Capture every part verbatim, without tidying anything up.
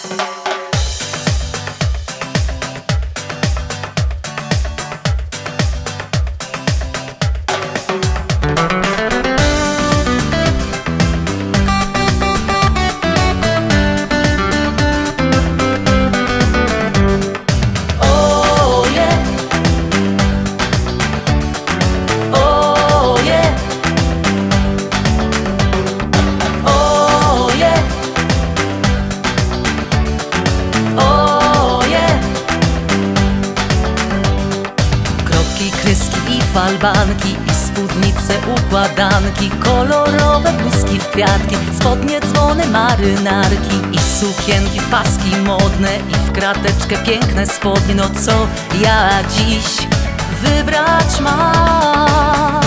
Falbanki i spódnice, układanki, kolorowe bluzki w kwiatki, spodnie, dzwony, marynarki i sukienki w paski modne i w krateczkę piękne spodnie. No co ja dziś wybrać mam?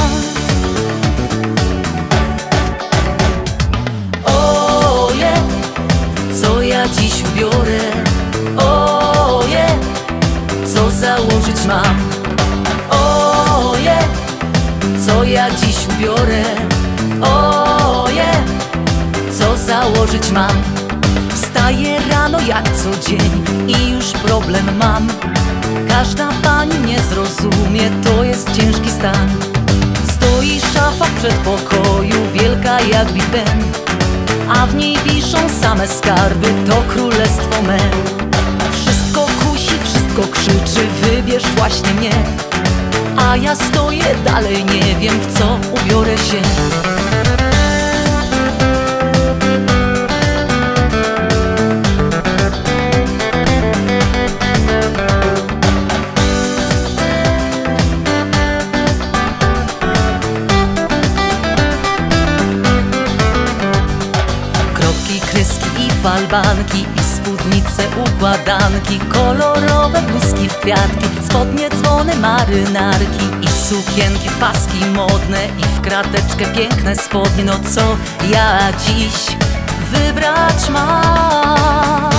Oje, co ja dziś ubiorę? Oje, co założyć mam? Oje, co ja dziś ubiorę? Oje, co założyć mam? Wstaję rano jak co dzień i już problem mam. Każda pani nie zrozumie, to jest ciężki stan. Stoi szafa w przedpokoju, wielka jak Big Ben, a w niej wiszą same skarby, to królestwo me. Wszystko kusi, wszystko krzyczy, wybierz właśnie mnie. A ja stoję dalej, nie wiem w co ubiorę się. Kropki, kreski i falbanki i spódnice, układanki, kolorowe bluzki w kwiatki, spodnie, dzwony, marynarki i sukienki w paski modne i w krateczkę piękne spodnie. No co ja dziś wybrać mam?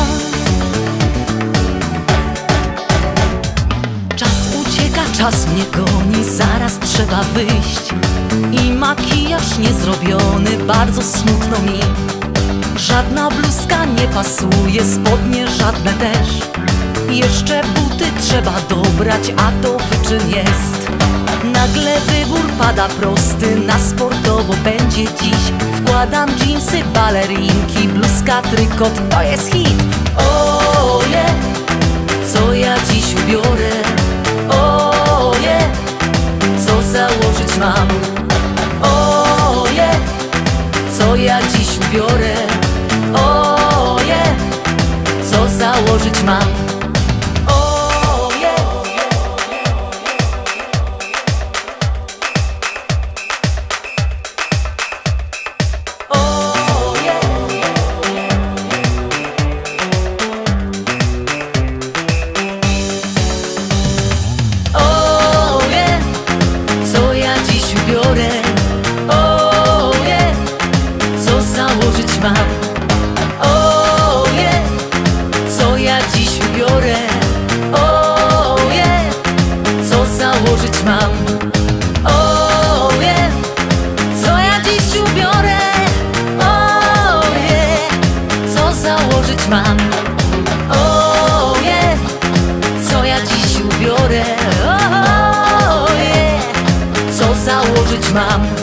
Czas ucieka, czas mnie goni, zaraz trzeba wyjść. I makijaż niezrobiony, bardzo smutno mi. Żadna bluzka nie pasuje, spodnie żadne też. Jeszcze buty trzeba dobrać, a to wyczyn jest. Nagle wybór pada prosty, na sportowo będzie dziś. Wkładam dżinsy, balerinki, bluzka, trykot, to jest hit. Oje, co ja dziś ubiorę? Oje, co założyć mam? Oje, co ja dziś ubiorę? Oje, co założyć mam? Oje, oje, oje, co ja dziś ubiorę? Oje, co założyć mam? Oje, co ja dziś ubiorę? Oje, co założyć mam? Oje, co ja dziś ubiorę? Oje, co założyć mam? Oje, co ja dziś ubiorę? Oje, co założyć mam?